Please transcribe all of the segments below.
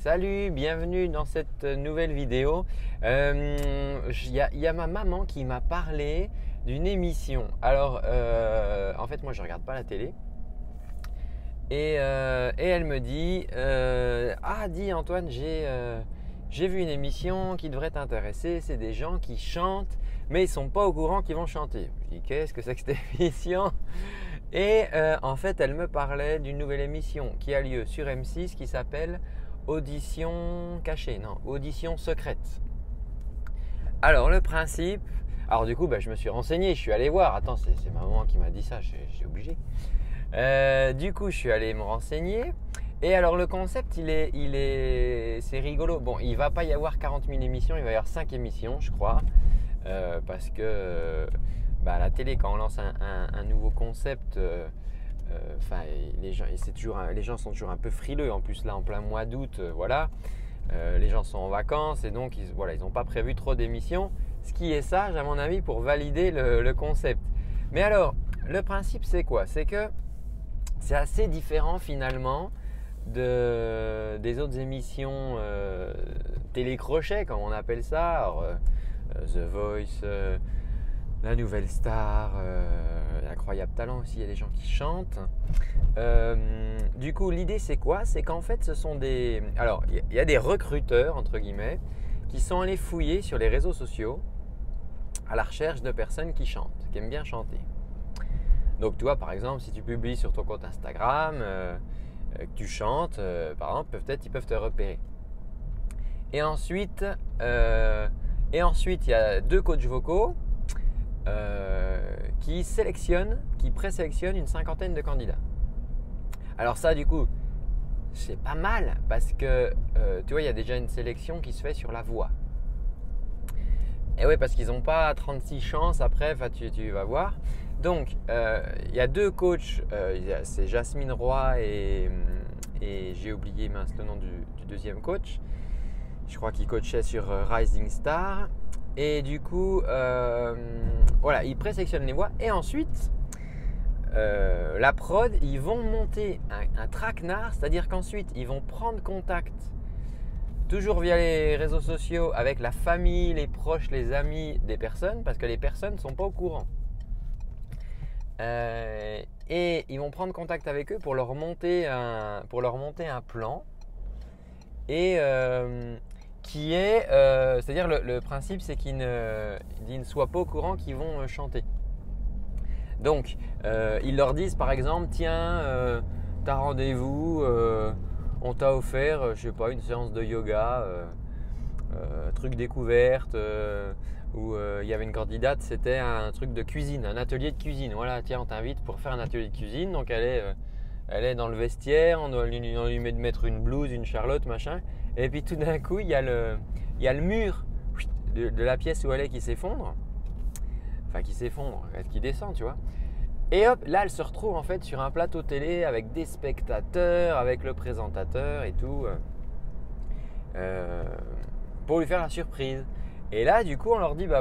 Salut, bienvenue dans cette nouvelle vidéo. Y a ma maman qui m'a parlé d'une émission. Alors, en fait, moi, je ne regarde pas la télé. Et elle me dit ah, dis Antoine, j'ai vu une émission qui devrait t'intéresser. C'est des gens qui chantent, mais ils ne sont pas au courant qu'ils vont chanter. Je dis, qu'est-ce que c'est que cette émission? Et en fait, elle me parlait d'une nouvelle émission qui a lieu sur M6 qui s'appelle Audition cachée, non, audition secrète. Alors le principe, alors du coup je me suis renseigné, je suis allé voir, attends c'est ma maman qui m'a dit ça, j'ai obligé. Du coup je suis allé me renseigner et alors le concept c'est rigolo. Bon, il va pas y avoir 40 000 émissions, il va y avoir 5 émissions je crois, parce que la télé quand on lance un nouveau concept, les gens sont toujours un peu frileux. En plus là en plein mois d'août, les gens sont en vacances et donc ils n'ont pas prévu trop d'émissions, ce qui est sage à mon avis pour valider le concept. Mais alors le principe c'est quoi? C'est que c'est assez différent finalement des autres émissions télécrochet comme on appelle ça. Alors, The Voice, La Nouvelle Star, Incroyable Talent aussi, il y a des gens qui chantent. Du coup, l'idée c'est quoi? C'est qu'en fait, alors, il y a des recruteurs, entre guillemets, qui sont allés fouiller sur les réseaux sociaux à la recherche de personnes qui chantent, qui aiment bien chanter. Donc, toi, par exemple, si tu publies sur ton compte Instagram que tu chantes, par exemple, peut-être ils peuvent te repérer. Et ensuite, il y a 2 coachs vocaux qui présélectionnent une 50aine de candidats. Alors ça, du coup, c'est pas mal parce que tu vois, il y a déjà une sélection qui se fait sur la voix. Et oui, parce qu'ils n'ont pas 36 chances après, tu vas voir. Donc, il y a 2 coachs, c'est Jasmine Roy et j'ai oublié le nom du deuxième coach. Je crois qu'il coachait sur Rising Star. Et du coup, ils présélectionnent les voix. Et ensuite, la prod, ils vont monter un traquenard. C'est-à-dire qu'ensuite, ils vont prendre contact, toujours via les réseaux sociaux, avec la famille, les proches, les amis des personnes. Parce que les personnes ne sont pas au courant. Et ils vont prendre contact avec eux pour leur monter un plan. Et c'est-à-dire le principe c'est qu'ils ne soient pas au courant qu'ils vont chanter. Donc ils leur disent par exemple, tiens, t'as rendez-vous, on t'a offert, je sais pas, une séance de yoga, truc découverte, où il y avait une candidate, c'était un truc de cuisine, un atelier de cuisine. Voilà, tiens, on t'invite pour faire un atelier de cuisine. Donc elle est dans le vestiaire, on lui met de mettre une blouse, une charlotte, machin. Et puis tout d'un coup, il y a le mur de la pièce où elle est qui s'effondre. Enfin, qui descend, tu vois. Et hop, là, elle se retrouve en fait sur un plateau télé avec des spectateurs, avec le présentateur et tout, pour lui faire la surprise. Et là, du coup, on leur dit,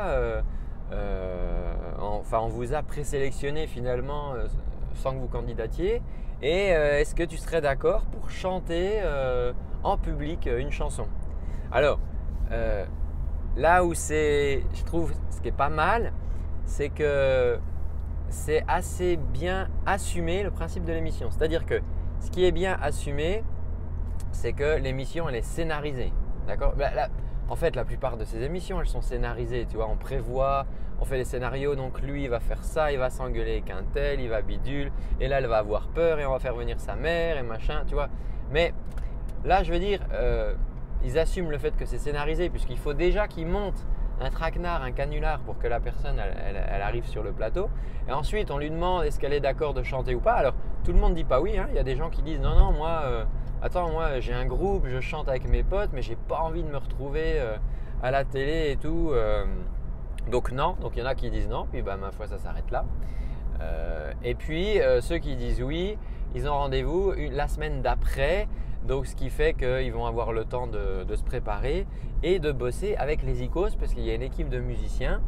on vous a présélectionné finalement sans que vous candidatiez. Et est-ce que tu serais d'accord pour chanter en public une chanson? Alors, là où je trouve ce qui est pas mal, c'est que c'est assez bien assumé le principe de l'émission. C'est-à-dire que ce qui est bien assumé, c'est que l'émission, elle est scénarisée. D'accord? En fait, la plupart de ces émissions, elles sont scénarisées. Tu vois, on fait les scénarios. Donc lui, il va faire ça, il va s'engueuler avec un tel, il va bidule. Et là, elle va avoir peur et on va faire venir sa mère et machin, tu vois. Mais là, je veux dire, ils assument le fait que c'est scénarisé puisqu'il faut déjà qu'ils montent un traquenard, un canular pour que la personne elle arrive sur le plateau. Et ensuite, on lui demande est-ce qu'elle est d'accord de chanter ou pas. Alors, tout le monde ne dit pas oui. Hein. Il y a des gens qui disent non, moi… moi j'ai un groupe, je chante avec mes potes, mais j'ai pas envie de me retrouver à la télé et tout. Donc non, donc il y en a qui disent non, puis ma foi ça s'arrête là. Et puis ceux qui disent oui, ils ont rendez-vous la semaine d'après. Donc ce qui fait qu'ils vont avoir le temps de se préparer et de bosser avec les icônes parce qu'il y a une équipe de musiciens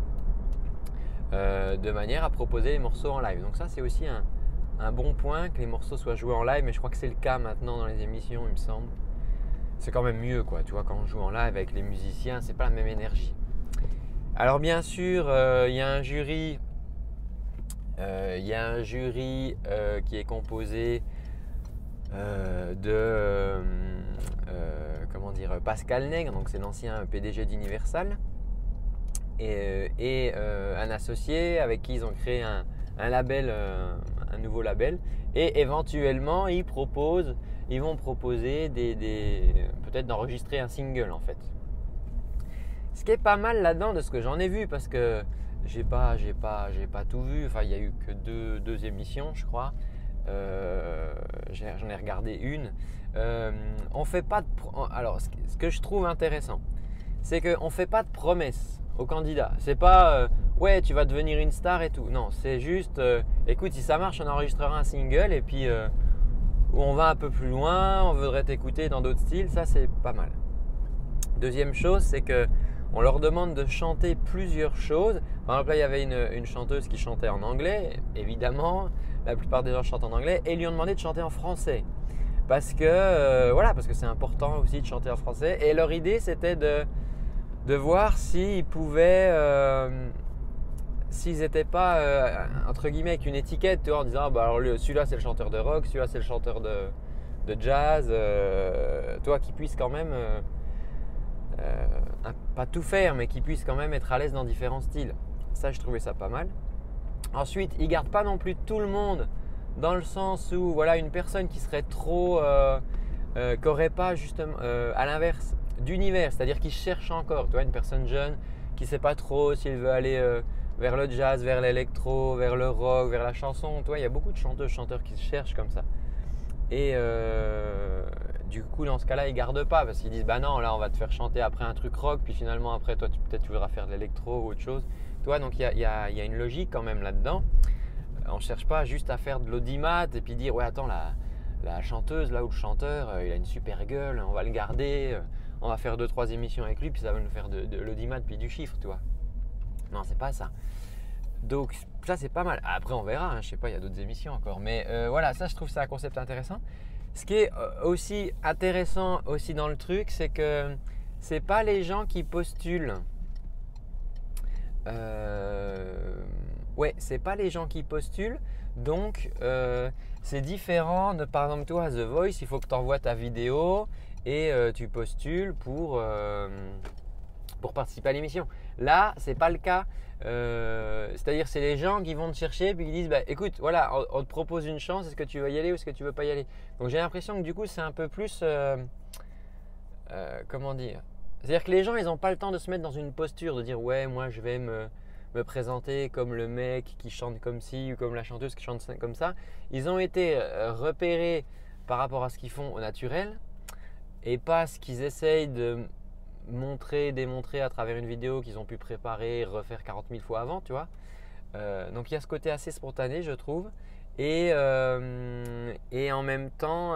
de manière à proposer les morceaux en live. Donc ça c'est aussi un bon point que les morceaux soient joués en live, mais je crois que c'est le cas maintenant dans les émissions, il me semble. c'est quand même mieux, quoi. Tu vois, quand on joue en live avec les musiciens, c'est pas la même énergie. Alors bien sûr, il y a un jury, qui est composé de comment dire, Pascal Nègre, donc c'est l'ancien PDG d'Universal, et un associé avec qui ils ont créé un label, un nouveau label, et éventuellement ils vont proposer peut-être d'enregistrer un single en fait. Ce qui est pas mal là-dedans de ce que j'en ai vu, parce que j'ai pas tout vu. Enfin, il y a eu que deux émissions, je crois. J'en ai regardé une. On fait pas alors, ce que je trouve intéressant, c'est qu'on fait pas de promesses aux candidats. C'est pas ouais, tu vas devenir une star et tout. Non, c'est juste écoute, si ça marche, on enregistrera un single et puis on va un peu plus loin, on voudrait t'écouter dans d'autres styles. Ça, c'est pas mal. Deuxième chose, c'est que on leur demande de chanter plusieurs choses. Par exemple, là, il y avait une chanteuse qui chantait en anglais. Évidemment, la plupart des gens chantent en anglais. Et ils lui ont demandé de chanter en français. Parce que c'est important aussi de chanter en français. Et leur idée, c'était de voir s'ils pouvaient, s'ils n'étaient pas, entre guillemets, avec une étiquette, tu vois, en disant bah, alors celui-là, c'est le chanteur de rock, celui-là, c'est le chanteur de jazz. Toi, qui puisse quand même… pas tout faire, mais qui puisse quand même être à l'aise dans différents styles. Ça, je trouvais ça pas mal. Ensuite, ils ne gardent pas non plus tout le monde, dans le sens où voilà, une personne qui serait trop, qui n'aurait pas justement, à l'inverse, d'univers, c'est-à-dire qui cherche encore, tu vois, une personne jeune qui ne sait pas trop s'il veut aller vers le jazz, vers l'électro, vers le rock, vers la chanson. Tu vois, il y a beaucoup de chanteurs qui se cherchent comme ça. Et du coup, dans ce cas-là, ils ne gardent pas parce qu'ils disent bah non, là on va te faire chanter après un truc rock, puis finalement après toi peut-être tu voudras faire de l'électro ou autre chose. Tu vois, donc il y a une logique quand même là-dedans. On ne cherche pas juste à faire de l'audimat et puis dire ouais attends, la chanteuse là ou le chanteur, il a une super gueule, on va le garder, on va faire 2-3 émissions avec lui, puis ça va nous faire de l'audimat puis du chiffre, tu vois. Non, c'est pas ça. Donc ça, c'est pas mal. Après, on verra, hein, je sais pas, il y a d'autres émissions encore. Mais voilà, ça, je trouve ça un concept intéressant. Ce qui est aussi intéressant aussi dans le truc, c'est que c'est pas les gens qui postulent. Ouais, c'est pas les gens qui postulent. Donc c'est différent de, par exemple, toi, The Voice, il faut que tu envoies ta vidéo et tu postules pour participer à l'émission. Là, c'est pas le cas. C'est-à-dire, c'est les gens qui vont te chercher et puis qui disent bah, écoute, voilà, on te propose une chance, est-ce que tu veux y aller ou est-ce que tu veux pas y aller? Donc, j'ai l'impression que du coup, c'est un peu plus comment dire? C'est-à-dire que les gens, ils n'ont pas le temps de se mettre dans une posture de dire ouais, moi, je vais me présenter comme le mec qui chante comme ci ou comme la chanteuse qui chante comme ça. Ils ont été repérés par rapport à ce qu'ils font au naturel et pas ce qu'ils essayent de démontrer à travers une vidéo qu'ils ont pu préparer, refaire 40 000 fois avant, tu vois. Donc il y a ce côté assez spontané, je trouve. Et en même temps,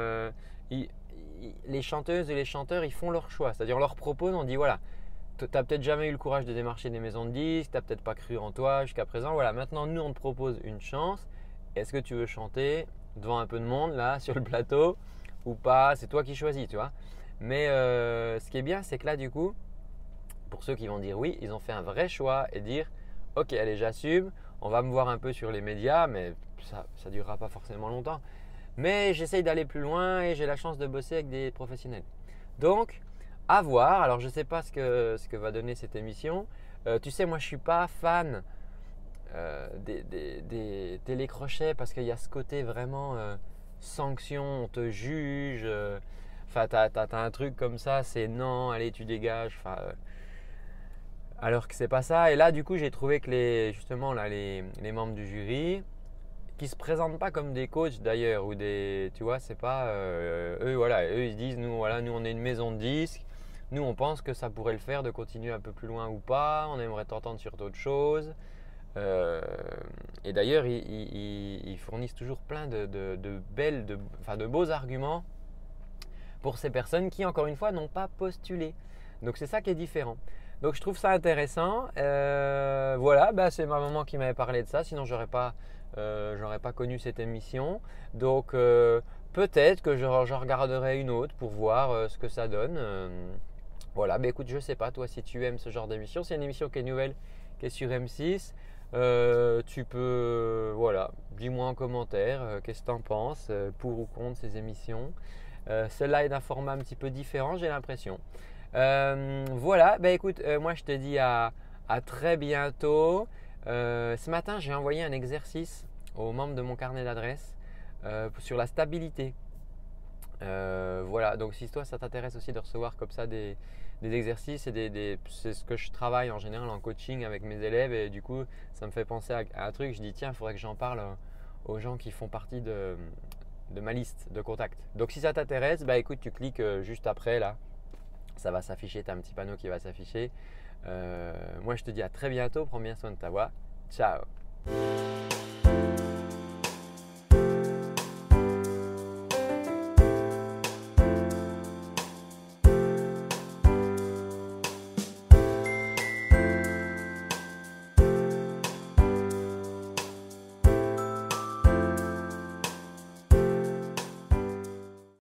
les chanteuses et les chanteurs, ils font leur choix. C'est-à-dire on leur propose, on dit voilà, tu n'as peut-être jamais eu le courage de démarcher des maisons de disques, tu n'as peut-être pas cru en toi jusqu'à présent. Voilà, maintenant nous on te propose une chance. Est-ce que tu veux chanter devant un peu de monde là sur le plateau ou pas? C'est toi qui choisis, tu vois. Mais ce qui est bien, c'est que là, du coup, pour ceux qui vont dire oui, ils ont fait un vrai choix et dire ok, allez, j'assume, on va me voir un peu sur les médias, mais ça ne durera pas forcément longtemps. Mais j'essaye d'aller plus loin et j'ai la chance de bosser avec des professionnels. Donc, à voir. Alors, je ne sais pas ce que va donner cette émission. Tu sais, moi, je ne suis pas fan des télécrochets parce qu'il y a ce côté vraiment sanction, on te juge. Enfin, t'as un truc comme ça, c'est non, allez, tu dégages. Enfin, alors que c'est pas ça. Et là, du coup, j'ai trouvé que justement les membres du jury, qui se présentent pas comme des coachs d'ailleurs ou des, tu vois, c'est pas eux, voilà, eux ils se disent nous, voilà, nous on est une maison de disques, nous on pense que ça pourrait le faire de continuer un peu plus loin ou pas, on aimerait t'entendre sur d'autres choses. Et d'ailleurs, ils fournissent toujours plein de beaux arguments pour ces personnes qui, encore une fois, n'ont pas postulé. Donc, c'est ça qui est différent. Donc, je trouve ça intéressant. Voilà, bah, c'est ma maman qui m'avait parlé de ça. Sinon, j'aurais pas connu cette émission. Donc, peut-être que je regarderai une autre pour voir ce que ça donne. Voilà, bah écoute, je sais pas toi si tu aimes ce genre d'émission. C'est une émission qui est nouvelle, qui est sur M6. Tu peux, voilà, dis-moi en commentaire qu'est-ce que tu en penses, pour ou contre ces émissions. Celle-là est d'un format un petit peu différent, j'ai l'impression. Voilà, bah écoute, moi je te dis à très bientôt. Ce matin, j'ai envoyé un exercice aux membres de mon carnet d'adresses sur la stabilité. Voilà, donc si toi ça t'intéresse aussi de recevoir comme ça des exercices, c'est ce que je travaille en général en coaching avec mes élèves et du coup ça me fait penser à un truc, je dis tiens, il faudrait que j'en parle aux gens qui font partie de ma liste de contacts. Donc si ça t'intéresse, bah écoute, tu cliques juste après là, ça va s'afficher, tu as un petit panneau qui va s'afficher. Moi je te dis à très bientôt, prends bien soin de ta voix, ciao.